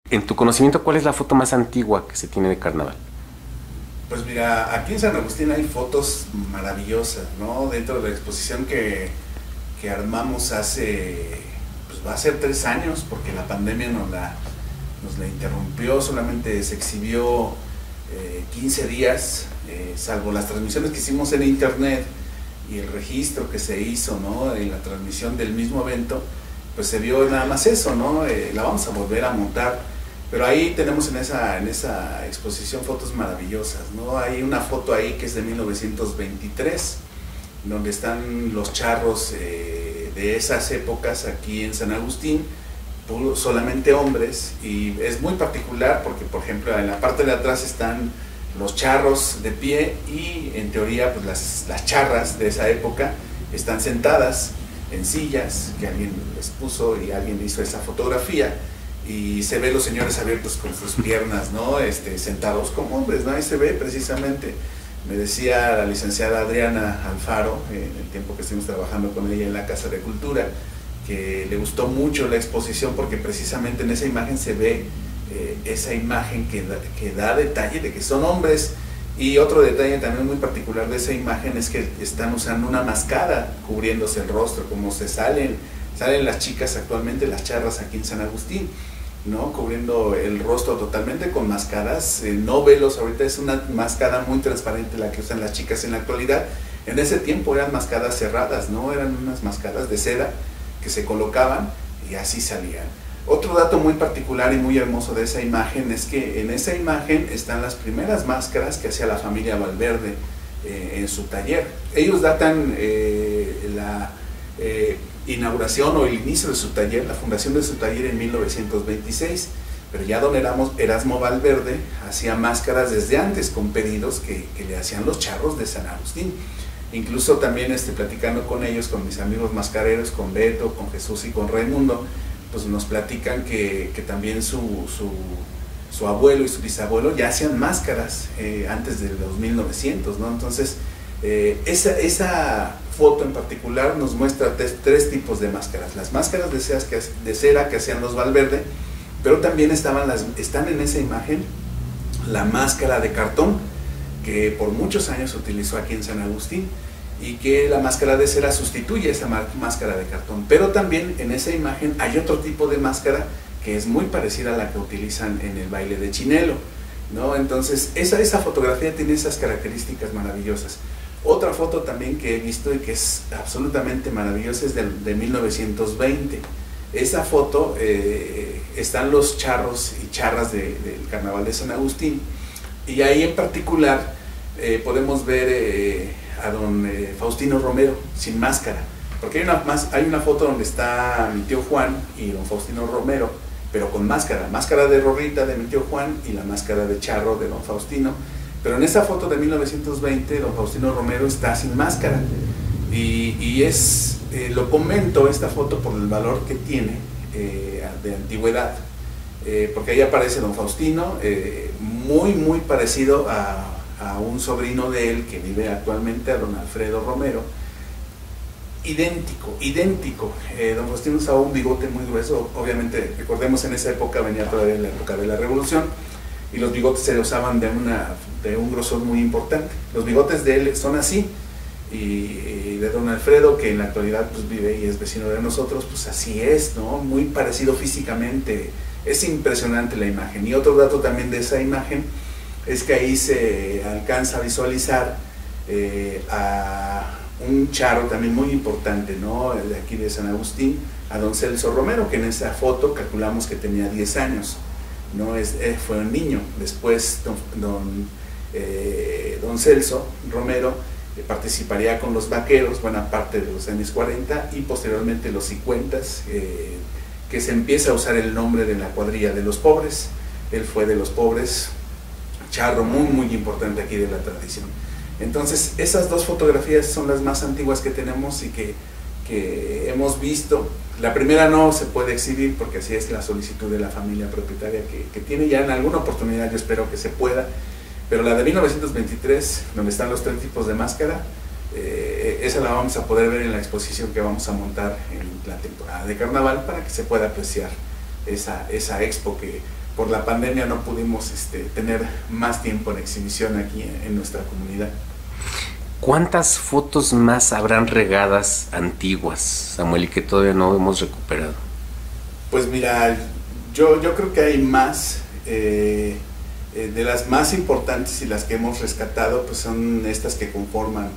En tu conocimiento, ¿cuál es la foto más antigua que se tiene de carnaval? Pues mira, aquí en San Agustín hay fotos maravillosas, ¿no? Dentro de la exposición que armamos hace, pues va a ser 3 años, porque la pandemia nos la interrumpió, solamente se exhibió 15 días, salvo las transmisiones que hicimos en internet y el registro que se hizo, ¿no? En la transmisión del mismo evento, pues se vio nada más eso, ¿no? La vamos a volver a montar, pero ahí tenemos en esa exposición fotos maravillosas, ¿no? Hay una foto ahí que es de 1923, donde están los charros de esas épocas aquí en San Agustín, solamente hombres, y es muy particular porque, por ejemplo, en la parte de atrás están los charros de pie y en teoría pues las charras de esa época están sentadas en sillas que alguien les puso y alguien hizo esa fotografía, y se ve los señores abiertos con sus piernas, ¿no? Sentados como hombres, ¿no? Ahí se ve precisamente. Me decía la licenciada Adriana Alfaro, en el tiempo que estuvimos trabajando con ella en la Casa de Cultura, que le gustó mucho la exposición porque precisamente en esa imagen se ve esa imagen que da detalle de que son hombres. Y otro detalle también muy particular de esa imagen es que están usando una mascada cubriéndose el rostro, como salen las chicas actualmente, las charras aquí en San Agustín, ¿no? Cubriendo el rostro totalmente con máscaras, no velos. Ahorita es una máscara muy transparente la que usan las chicas en la actualidad. En ese tiempo eran máscaras cerradas, ¿no? Eran unas máscaras de seda que se colocaban y así salían. Otro dato muy particular y muy hermoso de esa imagen es que en esa imagen están las primeras máscaras que hacía la familia Valverde en su taller. Ellos datan la inauguración o el inicio de su taller, la fundación de su taller en 1926, pero ya don Erasmo Valverde hacía máscaras desde antes con pedidos que le hacían los charros de San Agustín. Incluso también platicando con ellos, con mis amigos mascareros, con Beto, con Jesús y con Raimundo, pues nos platican que también su abuelo y su bisabuelo ya hacían máscaras antes de los 1900, ¿no? Entonces, esa foto en particular nos muestra tres tipos de máscaras. Las máscaras de cera que hacían los Valverde, pero también están en esa imagen la máscara de cartón, que por muchos años se utilizó aquí en San Agustín, y que la máscara de cera sustituye esa máscara de cartón. Pero también en esa imagen hay otro tipo de máscara que es muy parecida a la que utilizan en el baile de Chinelo, ¿no? Entonces esa fotografía tiene esas características maravillosas. Otra foto también que he visto y que es absolutamente maravillosa es de 1920. Esa foto están los charros y charras del Carnaval de San Agustín, y ahí en particular podemos ver a don Faustino Romero sin máscara, porque hay una foto donde está mi tío Juan y don Faustino Romero, pero con máscara de Rorrita de mi tío Juan y la máscara de charro de don Faustino. Pero en esa foto de 1920 don Faustino Romero está sin máscara, y lo comento esta foto por el valor que tiene de antigüedad, porque ahí aparece don Faustino, muy parecido a un sobrino de él que vive actualmente, a don Alfredo Romero, idéntico. Don Faustino usaba un bigote muy grueso, obviamente recordemos en esa época venía todavía la época de la Revolución, y los bigotes se usaban de un grosor muy importante. Los bigotes de él son así, y de don Alfredo, que en la actualidad pues vive y es vecino de nosotros, pues así es, ¿no? Muy parecido físicamente. Es impresionante la imagen. Y otro dato también de esa imagen es que ahí se alcanza a visualizar a un charro también muy importante, ¿no? De aquí de San Agustín, a don Celso Romero, que en esa foto calculamos que tenía 10 años, ¿no? Fue un niño. Después don Celso Romero participaría con los vaqueros buena parte de los años 40 y posteriormente los 50, que se empieza a usar el nombre de la cuadrilla de los pobres. Él fue de los pobres, charro muy importante aquí de la tradición. Entonces esas dos fotografías son las más antiguas que tenemos y que hemos visto. La primera no se puede exhibir porque así es la solicitud de la familia propietaria que tiene ya en alguna oportunidad, yo espero que se pueda, pero la de 1923, donde están los tres tipos de máscara, esa la vamos a poder ver en la exposición que vamos a montar en la temporada de carnaval para que se pueda apreciar esa expo que por la pandemia no pudimos tener más tiempo en exhibición aquí en nuestra comunidad. ¿Cuántas fotos más habrán regadas antiguas, Samuel, y que todavía no hemos recuperado? Pues mira, yo creo que hay más. De las más importantes y las que hemos rescatado, pues son estas que conforman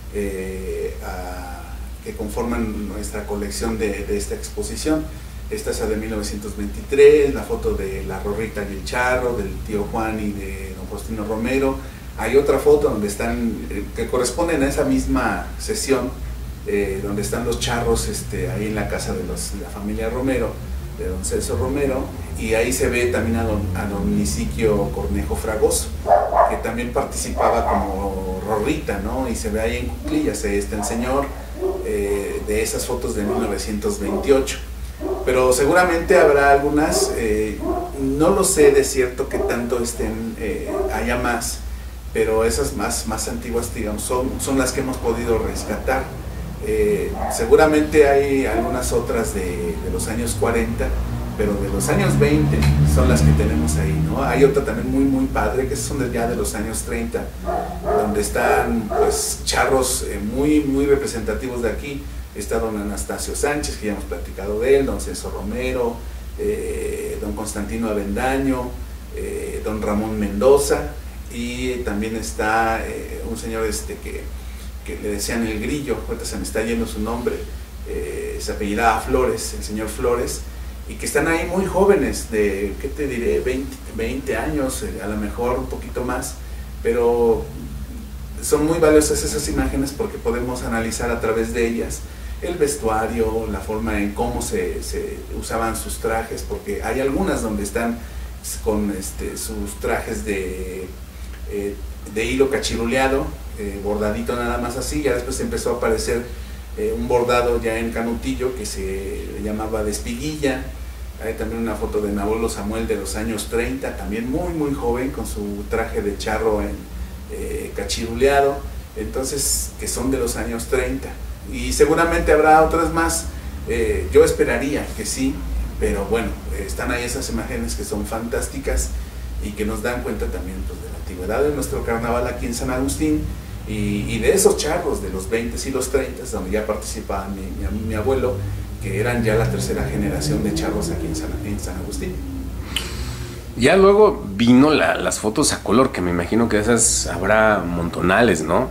nuestra colección de esta exposición. Esta es la de 1923, la foto de la Rorrita y el Charro, del tío Juan y de don Faustino Romero. Hay otra foto donde están, que corresponden a esa misma sesión, donde están los charros ahí en la casa de la familia Romero, de don Celso Romero, y ahí se ve también a don Nisiquio Cornejo Fragoso, que también participaba como Rorrita, ¿no? Y se ve ahí en cuclillas, está el señor, de esas fotos de 1928. Pero seguramente habrá algunas, no lo sé de cierto que tanto haya más, pero esas más antiguas, digamos, son las que hemos podido rescatar. Seguramente hay algunas otras de los años 40, pero de los años 20 son las que tenemos ahí, ¿no? Hay otra también muy padre, que son ya de los años 30, donde están pues charros muy representativos de aquí. Está don Anastasio Sánchez, que ya hemos platicado de él, don Celso Romero, don Constantino Avendaño, don Ramón Mendoza, y también está un señor que le decían el Grillo, ahorita se me está yendo su nombre, se apellidaba Flores, el señor Flores, y que están ahí muy jóvenes, de, ¿qué te diré?, 20 años, a lo mejor un poquito más, pero son muy valiosas esas imágenes porque podemos analizar a través de ellas el vestuario, la forma en cómo se usaban sus trajes, porque hay algunas donde están con sus trajes de hilo cachiruleado, bordadito nada más así. Ya después empezó a aparecer un bordado ya en canutillo que se llamaba de espiguilla. Hay también una foto de mi abuelo Samuel de los años 30, también muy joven, con su traje de charro en cachiruleado, entonces, que son de los años 30. Y seguramente habrá otras más, yo esperaría que sí, pero bueno, están ahí esas imágenes que son fantásticas y que nos dan cuenta también pues, de la antigüedad de nuestro carnaval aquí en San Agustín, y de esos charros de los 20 y los 30, donde ya participaba mi abuelo, que eran ya la tercera generación de charros aquí en San Agustín. Ya luego vino las fotos a color, que me imagino que esas habrá montonales, ¿no?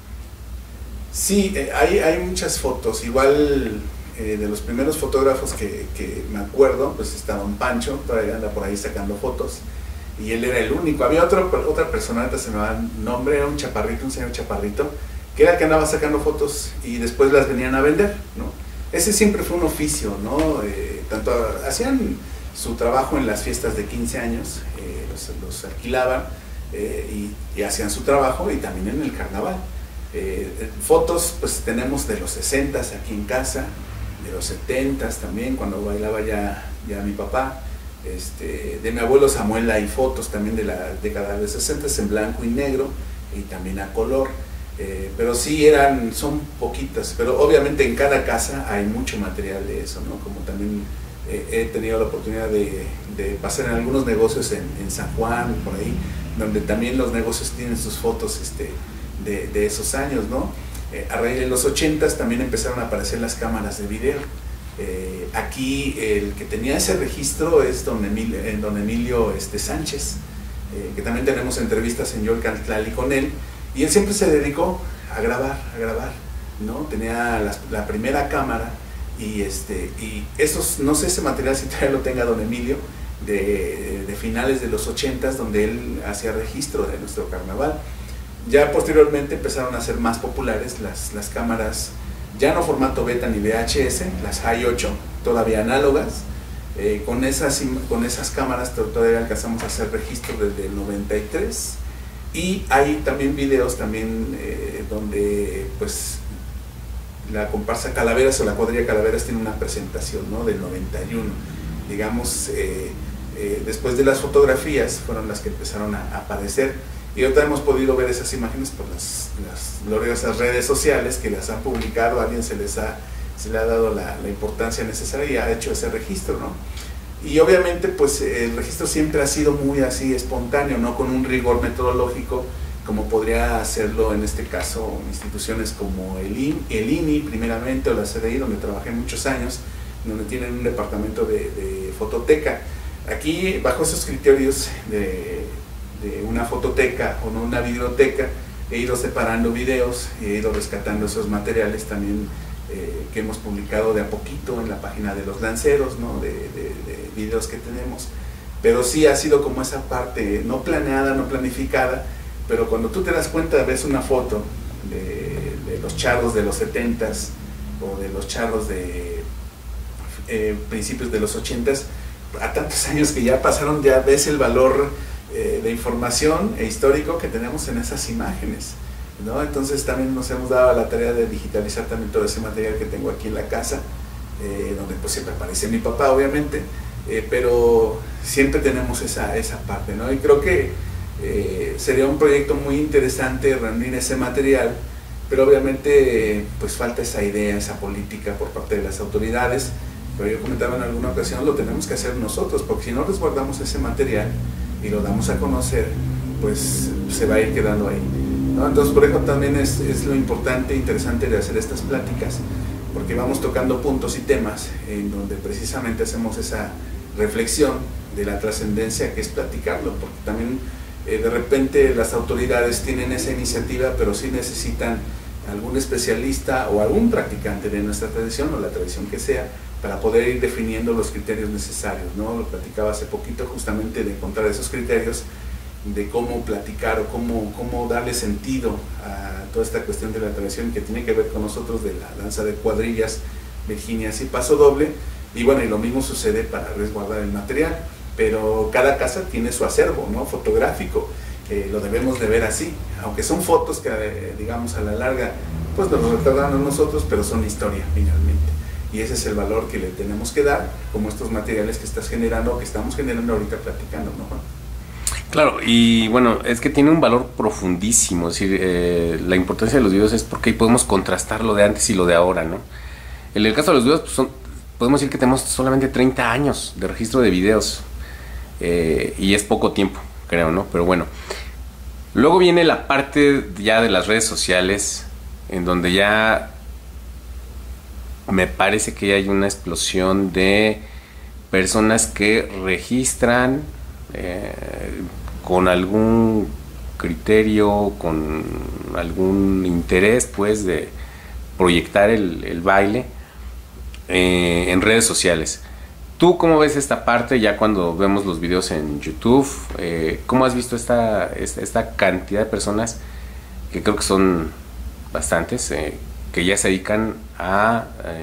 Sí, hay muchas fotos. Igual de los primeros fotógrafos que me acuerdo, pues está don Pancho, todavía anda por ahí sacando fotos, y él era el único. Había otra persona, ahorita se me va el nombre, era un chaparrito, un señor chaparrito, que era el que andaba sacando fotos y después las venían a vender, ¿no? Ese siempre fue un oficio, ¿no? Tanto hacían su trabajo en las fiestas de 15 años, los alquilaban y hacían su trabajo, y también en el carnaval. Fotos pues tenemos de los 60s aquí en casa, de los 70s también, cuando bailaba ya mi papá. De mi abuelo Samuel hay fotos también de la década de 60s en blanco y negro y también a color, pero sí son poquitas, pero obviamente en cada casa hay mucho material de eso, ¿no? Como también he tenido la oportunidad de pasar en algunos negocios en San Juan, por ahí, donde también los negocios tienen sus fotos de esos años, ¿no? A raíz de los 80s también empezaron a aparecer las cámaras de video. Aquí el que tenía ese registro es don Emilio Sánchez, que también tenemos entrevistas en Yol Cantlali con él, y él siempre se dedicó a grabar, ¿no? Tenía la primera cámara, y esos, no sé ese material si todavía lo tenga don Emilio, de finales de los 80s, donde él hacía registro de nuestro carnaval. Ya posteriormente empezaron a ser más populares las cámaras, ya no formato beta ni VHS, las Hi8, todavía análogas. Con esas cámaras todavía alcanzamos a hacer registro desde el 93, y hay también videos donde pues la comparsa Calaveras o la cuadrilla Calaveras tiene una presentación, ¿no? Del 91, digamos. Después de las fotografías fueron las que empezaron a aparecer, y ahorita hemos podido ver esas imágenes por las gloriosas redes sociales que las han publicado. A alguien se le ha dado la importancia necesaria y ha hecho ese registro, ¿no? Y obviamente pues el registro siempre ha sido muy así espontáneo, no con un rigor metodológico como podría hacerlo en este caso instituciones como el INI primeramente, o la CDI, donde trabajé muchos años, donde tienen un departamento de fototeca. Aquí, bajo esos criterios de una fototeca o no una videoteca, he ido separando videos, he ido rescatando esos materiales también que hemos publicado de a poquito en la página de los lanceros, ¿no? de videos que tenemos. Pero sí ha sido como esa parte no planeada, no planificada, pero cuando tú te das cuenta, ves una foto de los charros de los 70s o de los charros de principios de los 80s, a tantos años que ya pasaron, ya ves el valor de información e histórico que tenemos en esas imágenes, ¿no? Entonces también nos hemos dado a la tarea de digitalizar también todo ese material que tengo aquí en la casa, donde pues siempre aparece mi papá, obviamente, pero siempre tenemos esa parte, ¿no? Y creo que sería un proyecto muy interesante reunir ese material, pero obviamente pues falta esa idea, esa política por parte de las autoridades. Pero yo comentaba en alguna ocasión, lo tenemos que hacer nosotros, porque si no resguardamos ese material y lo damos a conocer, pues se va a ir quedando ahí, ¿no? Entonces por eso también es lo importante e interesante de hacer estas pláticas, porque vamos tocando puntos y temas en donde precisamente hacemos esa reflexión de la trascendencia que es platicarlo, porque también de repente las autoridades tienen esa iniciativa, pero sí necesitan algún especialista o algún practicante de nuestra tradición o la tradición que sea, para poder ir definiendo los criterios necesarios, ¿no? Lo platicaba hace poquito justamente de encontrar esos criterios de cómo platicar o cómo darle sentido a toda esta cuestión de la tradición que tiene que ver con nosotros, de la danza de cuadrillas, virginias y paso doble. Y bueno, y lo mismo sucede para resguardar el material, pero cada casa tiene su acervo, ¿no? Fotográfico, lo debemos de ver así, aunque son fotos que digamos a la larga pues nos retardan a nosotros, pero son historia finalmente. Y ese es el valor que le tenemos que dar, como estos materiales que estás generando, que estamos generando ahorita platicando, ¿no, Juan? Claro, y bueno, es que tiene un valor profundísimo, es decir, la importancia de los videos es porque ahí podemos contrastar lo de antes y lo de ahora, ¿no? En el caso de los videos, pues podemos decir que tenemos solamente 30 años de registro de videos, y es poco tiempo, creo, ¿no? Pero bueno, luego viene la parte ya de las redes sociales, en donde ya me parece que hay una explosión de personas que registran con algún criterio, con algún interés pues de proyectar el baile en redes sociales. ¿Tú cómo ves esta parte ya cuando vemos los videos en YouTube? ¿Cómo has visto esta cantidad de personas, que creo que son bastantes, que ya se dedican a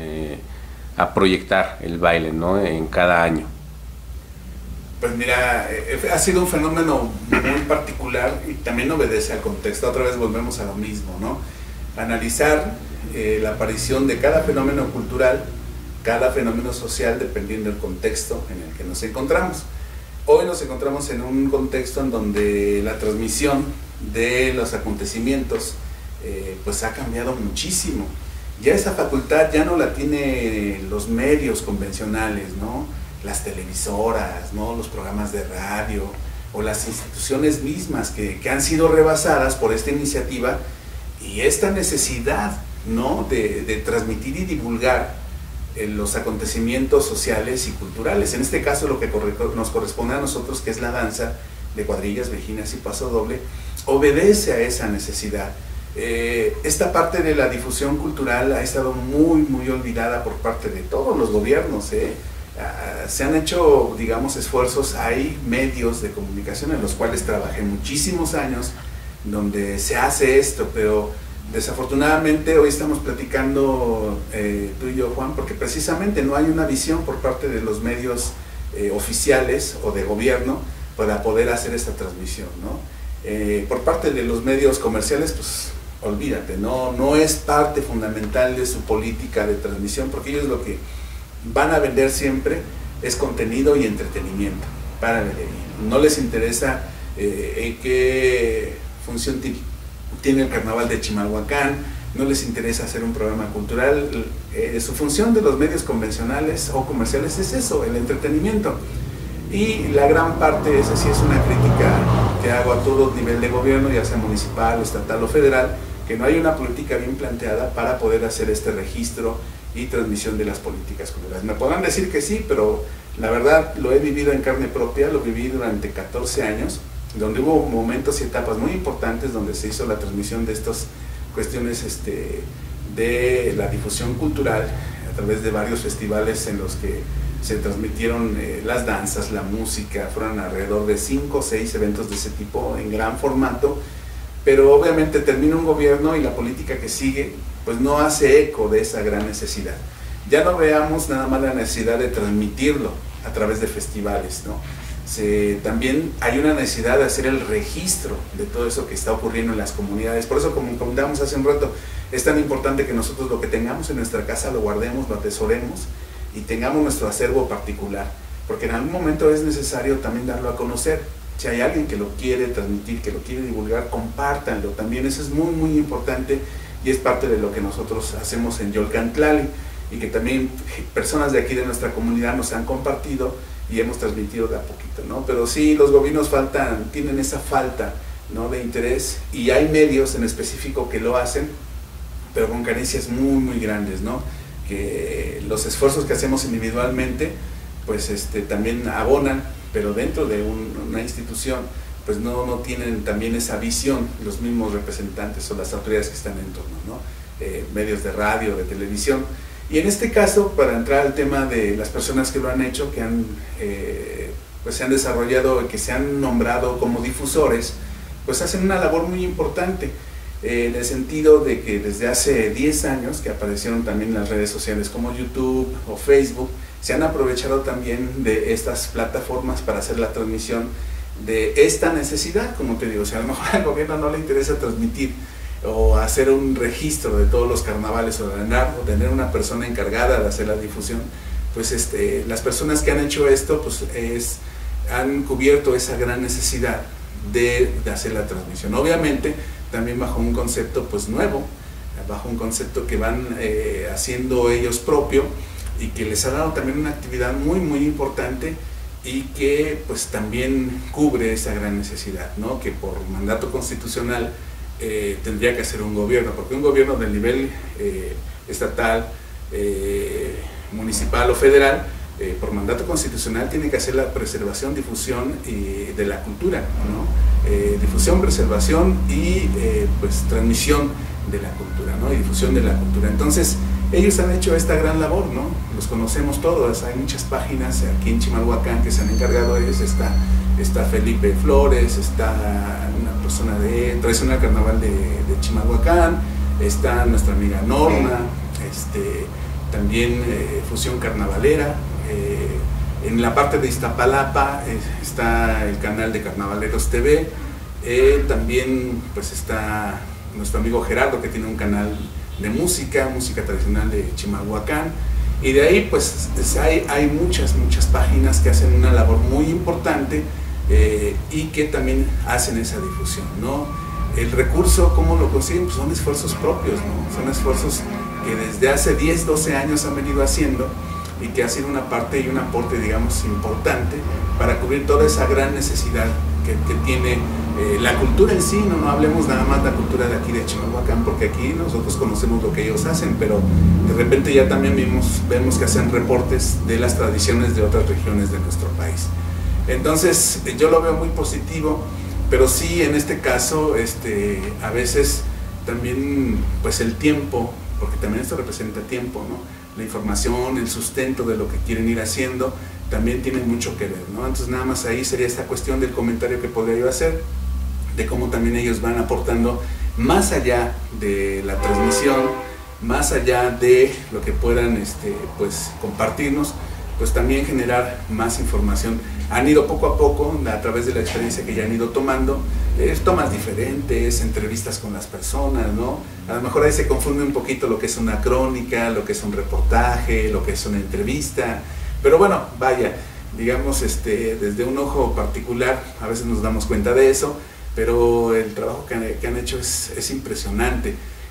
proyectar el baile, ¿no? En cada año? Pues mira, ha sido un fenómeno muy particular y también obedece al contexto. Otra vez volvemos a lo mismo, ¿no? Analizar la aparición de cada fenómeno cultural, cada fenómeno social, dependiendo del contexto en el que nos encontramos. Hoy nos encontramos en un contexto en donde la transmisión de los acontecimientos pues ha cambiado muchísimo. Ya esa facultad ya no la tienen los medios convencionales, ¿no? Las televisoras, ¿no? Los programas de radio o las instituciones mismas que han sido rebasadas por esta iniciativa y esta necesidad, ¿no? de transmitir y divulgar los acontecimientos sociales y culturales. En este caso lo que nos corresponde a nosotros, que es la danza de cuadrillas, virginias y paso doble, obedece a esa necesidad. Esta parte de la difusión cultural ha estado muy olvidada por parte de todos los gobiernos, se han hecho, digamos, esfuerzos. Hay medios de comunicación en los cuales trabajé muchísimos años donde se hace esto, pero desafortunadamente hoy estamos platicando tú y yo, Juan, porque precisamente no hay una visión por parte de los medios oficiales o de gobierno para poder hacer esta transmisión, ¿no? Por parte de los medios comerciales, pues olvídate, no es parte fundamental de su política de transmisión, porque ellos lo que van a vender siempre es contenido y entretenimiento. Párale de ahí. No les interesa en qué función tiene el carnaval de Chimalhuacán, no les interesa hacer un programa cultural. Su función de los medios convencionales o comerciales es eso, el entretenimiento. Y la gran parte, esa sí es una crítica que hago a todo nivel de gobierno, ya sea municipal, estatal o federal, que no hay una política bien planteada para poder hacer este registro y transmisión de las políticas culturales. Me podrán decir que sí, pero la verdad lo he vivido en carne propia, lo viví durante 14 años, donde hubo momentos y etapas muy importantes donde se hizo la transmisión de estas cuestiones de la difusión cultural a través de varios festivales en los que se transmitieron las danzas, la música. Fueron alrededor de 5 o 6 eventos de ese tipo en gran formato, pero obviamente termina un gobierno y la política que sigue pues no hace eco de esa gran necesidad. Ya no veamos nada más la necesidad de transmitirlo a través de festivales, ¿no? También hay una necesidad de hacer el registro de todo eso que está ocurriendo en las comunidades. Por eso, como comentamos hace un rato, es tan importante que nosotros lo que tengamos en nuestra casa lo guardemos, lo atesoremos y tengamos nuestro acervo particular, porque en algún momento es necesario también darlo a conocer. Si hay alguien que lo quiere transmitir, que lo quiere divulgar, compártanlo también. Eso es muy muy importante y es parte de lo que nosotros hacemos en Yolcantlali, y que también personas de aquí de nuestra comunidad nos han compartido y hemos transmitido de a poquito, ¿no? Pero sí, los gobiernos tienen esa falta, ¿no?, de interés, y hay medios en específico que lo hacen, pero con carencias muy muy grandes, ¿no? Que los esfuerzos que hacemos individualmente pues también abonan, pero dentro de una institución pues no tienen también esa visión los mismos representantes o las autoridades que están en torno, ¿no? Medios de radio, de televisión. Y en este caso, para entrar al tema de las personas que lo han hecho, que pues se han desarrollado, que se han nombrado como difusores, pues hacen una labor muy importante, en el sentido de que desde hace 10 años que aparecieron también las redes sociales como YouTube o Facebook, se han aprovechado también de estas plataformas para hacer la transmisión de esta necesidad. Como te digo, si a lo mejor al gobierno no le interesa transmitir o hacer un registro de todos los carnavales o tener una persona encargada de hacer la difusión, pues las personas que han hecho esto pues han cubierto esa gran necesidad de hacer la transmisión. Obviamente también bajo un concepto pues nuevo, bajo un concepto que van haciendo ellos propio, y que les ha dado también una actividad muy muy importante, y que pues también cubre esa gran necesidad, ¿no?, que por mandato constitucional tendría que hacer un gobierno, porque un gobierno del nivel estatal, municipal o federal, por mandato constitucional tiene que hacer la preservación, difusión de la cultura, ¿no? Difusión, preservación y pues transmisión de la cultura, ¿no?, y difusión de la cultura. Entonces ellos han hecho esta gran labor, ¿no? Los conocemos todos, hay muchas páginas aquí en Chimalhuacán que se han encargado de ellos. Está Felipe Flores, está una persona de Tradicional Carnaval de Chimalhuacán, está nuestra amiga Norma, también Fusión Carnavalera. En la parte de Iztapalapa está el canal de Carnavaleros TV, también pues está nuestro amigo Gerardo, que tiene un canal de música tradicional de Chimalhuacán, y de ahí pues hay muchas páginas que hacen una labor muy importante y que también hacen esa difusión, ¿no? El recurso, ¿cómo lo consiguen? Pues son esfuerzos propios, ¿no? Son esfuerzos que desde hace 10, 12 años han venido haciendo, y que ha sido una parte y un aporte, digamos, importante para cubrir toda esa gran necesidad que tiene la cultura en sí. No hablemos nada más de la cultura de aquí de Chimalhuacán, porque aquí nosotros conocemos lo que ellos hacen, pero de repente ya también vemos que hacen reportes de las tradiciones de otras regiones de nuestro país. Entonces yo lo veo muy positivo, pero sí, en este caso a veces también pues el tiempo, porque también esto representa tiempo, ¿no? La información, el sustento de lo que quieren ir haciendo también tiene mucho que ver, ¿no? Entonces nada más ahí sería esta cuestión del comentario que podría yo hacer, de cómo también ellos van aportando más allá de la transmisión, más allá de lo que puedan pues compartirnos, pues también generar más información. Han ido poco a poco, a través de la experiencia que ya han ido tomando, tomas diferentes, entrevistas con las personas, ¿no? A lo mejor ahí se confunde un poquito lo que es una crónica, lo que es un reportaje, lo que es una entrevista, pero bueno, vaya, digamos, desde un ojo particular a veces nos damos cuenta de eso, pero el trabajo que han hecho es impresionante.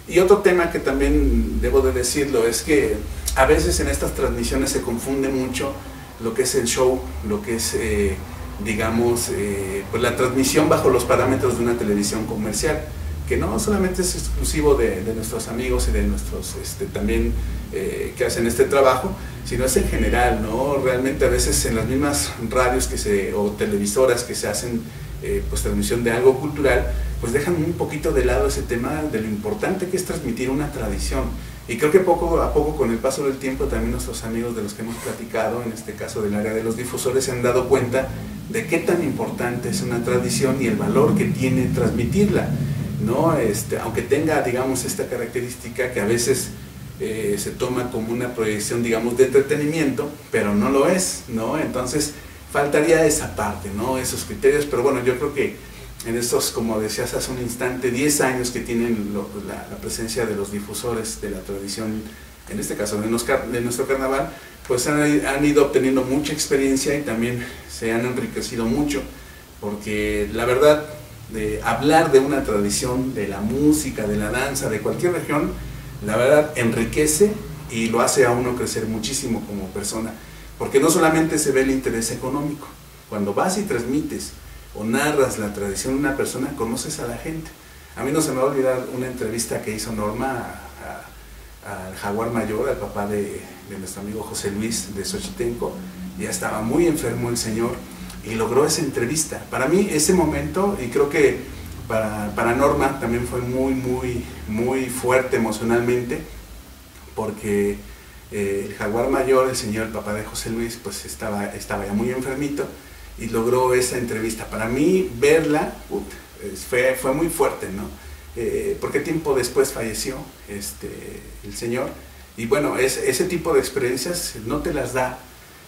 Y otro tema que también debo de decirlo es que a veces en estas transmisiones se confunde mucho lo que es el show, lo que es, digamos, pues la transmisión bajo los parámetros de una televisión comercial, que no solamente es exclusivo de nuestros amigos y de nuestros también que hacen este trabajo, sino es en general, ¿no? Realmente a veces en las mismas radios o televisoras que se hacen pues transmisión de algo cultural, pues dejan un poquito de lado ese tema de lo importante que es transmitir una tradición. Y creo que poco a poco, con el paso del tiempo, también nuestros amigos de los que hemos platicado, en este caso del área de los difusores, se han dado cuenta de qué tan importante es una tradición y el valor que tiene transmitirla, ¿no? Aunque tenga, digamos, esta característica que a veces se toma como una proyección, digamos, de entretenimiento, pero no lo es, ¿no? Entonces faltaría esa parte, ¿no? Esos criterios, pero bueno, yo creo que en estos, como decías hace un instante, 10 años que tienen la presencia de los difusores de la tradición, en este caso de nuestro carnaval, pues han ido obteniendo mucha experiencia y también se han enriquecido mucho, porque la verdad, de hablar de una tradición, de la música, de la danza, de cualquier región, la verdad enriquece y lo hace a uno crecer muchísimo como persona, porque no solamente se ve el interés económico, cuando vas y transmites o narras la tradición de una persona, conoces a la gente. A mí no se me va a olvidar una entrevista que hizo Norma al Jaguar Mayor, al papá de nuestro amigo José Luis de Xochitenco. Ya estaba muy enfermo el señor y logró esa entrevista. Para mí ese momento, y creo que para Norma también fue muy fuerte emocionalmente, porque el Jaguar Mayor, el señor, el papá de José Luis, pues estaba ya muy enfermito y logró esa entrevista. Para mí verla fue muy fuerte, ¿no? Porque tiempo después falleció el señor, y bueno, ese tipo de experiencias no te las da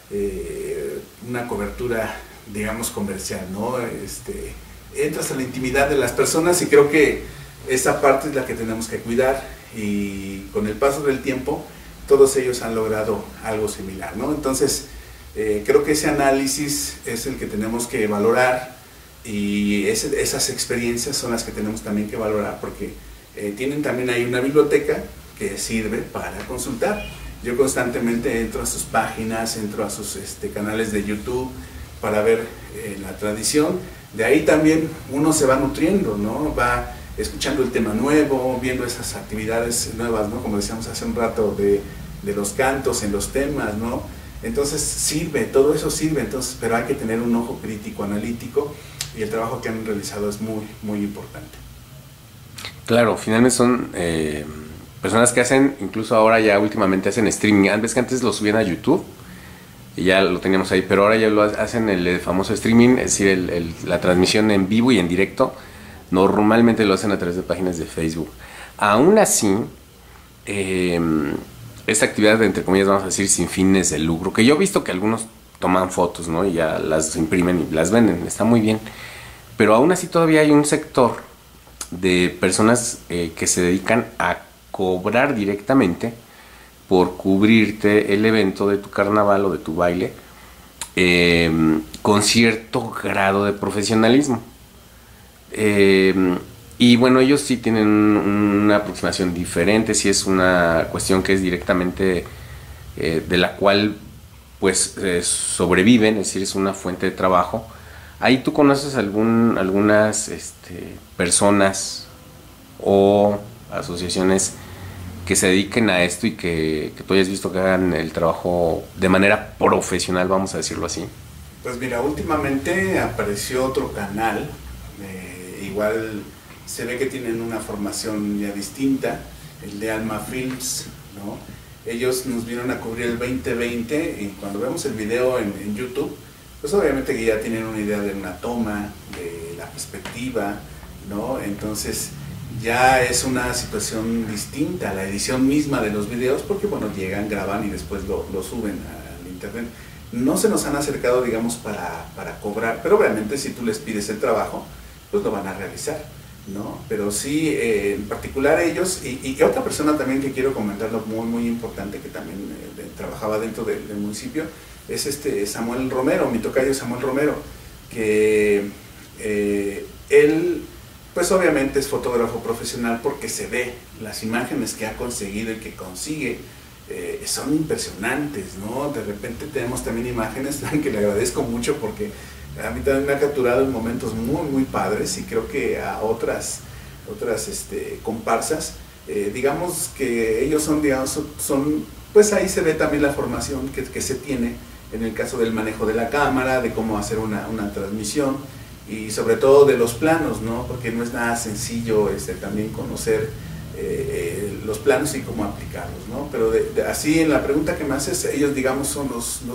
una cobertura, digamos, comercial, ¿no? Entras a la intimidad de las personas y creo que esa parte es la que tenemos que cuidar, y con el paso del tiempo todos ellos han logrado algo similar, ¿no? Entonces creo que ese análisis es el que tenemos que valorar, y esas experiencias son las que tenemos también que valorar, porque tienen también ahí una biblioteca que sirve para consultar. Yo constantemente entro a sus páginas, entro a sus canales de YouTube para ver la tradición. De ahí también uno se va nutriendo, ¿no? Va escuchando el tema nuevo, viendo esas actividades nuevas, ¿no? Como decíamos hace un rato, de los cantos en los temas, ¿no? Entonces sirve, todo eso sirve, pero hay que tener un ojo crítico, analítico, y el trabajo que han realizado es muy importante. Claro, finalmente son personas que hacen, incluso ahora ya últimamente hacen streaming. Antes lo subían a YouTube y ya lo teníamos ahí, pero ahora ya lo hacen el famoso streaming, es decir, la transmisión en vivo y en directo. Normalmente lo hacen a través de páginas de Facebook. Aún así, esta actividad, entre comillas, vamos a decir, sin fines de lucro, que yo he visto que algunos toman fotos, ¿no? Y ya las imprimen y las venden, está muy bien. Pero aún así todavía hay un sector de personas que se dedican a cobrar directamente por cubrirte el evento de tu carnaval o de tu baile con cierto grado de profesionalismo. Y bueno, ellos sí tienen una aproximación diferente, si es una cuestión que es directamente de la cual pues sobreviven, es decir, es una fuente de trabajo. Ahí tú conoces algunas personas o asociaciones que se dediquen a esto y que tú hayas visto que hagan el trabajo de manera profesional, vamos a decirlo así. Pues mira, últimamente apareció otro canal, igual se ve que tienen una formación ya distinta, el de Alma Films, ¿no? Ellos nos vinieron a cubrir el 2020 y cuando vemos el video en YouTube, pues obviamente que ya tienen una idea de una toma, de la perspectiva, ¿no? Entonces ya es una situación distinta a la edición misma de los videos, porque bueno, llegan, graban y después lo suben al internet. No se nos han acercado, digamos, para cobrar, pero obviamente si tú les pides el trabajo, pues lo van a realizar, ¿no? Pero sí, en particular ellos, y otra persona también que quiero comentarlo muy importante, que también trabajaba dentro del municipio, es Samuel Romero, mi tocayo Samuel Romero, que él pues pues obviamente es fotógrafo profesional porque se ve las imágenes que ha conseguido y que consigue. Son impresionantes, ¿no? De repente tenemos también imágenes que le agradezco mucho porque a mí también me ha capturado en momentos muy padres, y creo que a otras comparsas, digamos que ellos son, pues ahí se ve también la formación que se tiene en el caso del manejo de la cámara, de cómo hacer una transmisión, y sobre todo de los planos, ¿no? Porque no es nada sencillo también conocer los planos y cómo aplicarlos, ¿no? Pero así, en la pregunta que me haces, ellos, digamos, son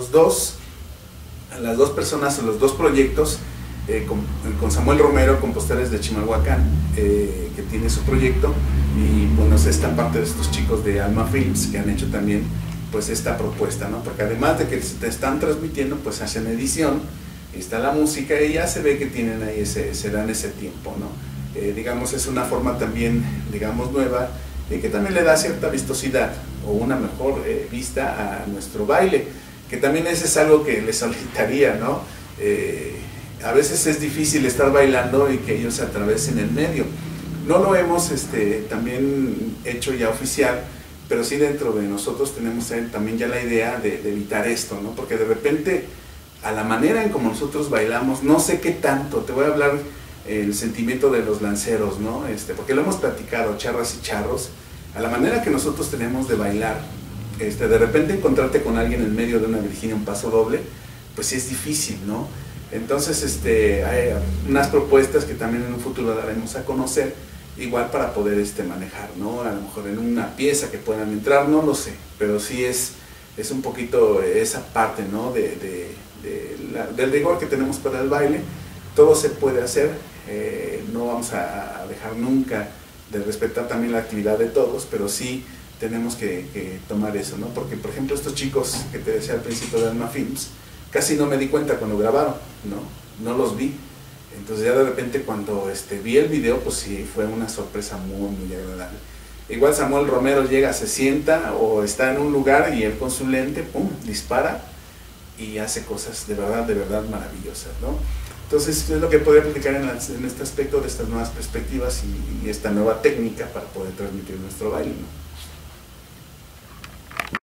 las dos personas o los dos proyectos, con Samuel Romero, Compostales de Chimalhuacán, que tiene su proyecto, y bueno, es esta parte de estos chicos de Alma Films que han hecho también pues esta propuesta, ¿no? Porque además de que te están transmitiendo, pues hacen edición, está la música, y ya se ve que tienen ahí se dan ese tiempo, ¿no? Digamos, es una forma también, digamos, nueva, y que también le da cierta vistosidad o una mejor vista a nuestro baile, que también ese es algo que les solicitaría, ¿no? A veces es difícil estar bailando y que ellos se atravesen el medio. No lo hemos también hecho ya oficial, pero sí dentro de nosotros tenemos también ya la idea de evitar esto, ¿no? Porque de repente, a la manera en como nosotros bailamos, no sé qué tanto, te voy a hablar el sentimiento de los lanceros, ¿no? Porque lo hemos platicado, charras y charros, a la manera que nosotros tenemos de bailar, de repente encontrarte con alguien en medio de una Virginia, un paso doble, pues sí es difícil, ¿no? Entonces, hay unas propuestas que también en un futuro daremos a conocer, igual para poder manejar, ¿no? A lo mejor en una pieza que puedan entrar, no lo sé, pero sí es un poquito esa parte, ¿no? Del rigor que tenemos para el baile. Todo se puede hacer, no vamos a dejar nunca de respetar también la actividad de todos, pero sí tenemos que tomar eso, ¿no? Porque, por ejemplo, estos chicos que te decía al principio de Alma Films, casi no me di cuenta cuando grabaron, no los vi. Entonces ya de repente cuando vi el video, pues sí, fue una sorpresa muy agradable. Igual Samuel Romero llega, se sienta o está en un lugar y él con su lente, pum, dispara y hace cosas de verdad maravillosas, ¿no? Entonces es lo que podría platicar en este aspecto de estas nuevas perspectivas y esta nueva técnica para poder transmitir nuestro baile, ¿no?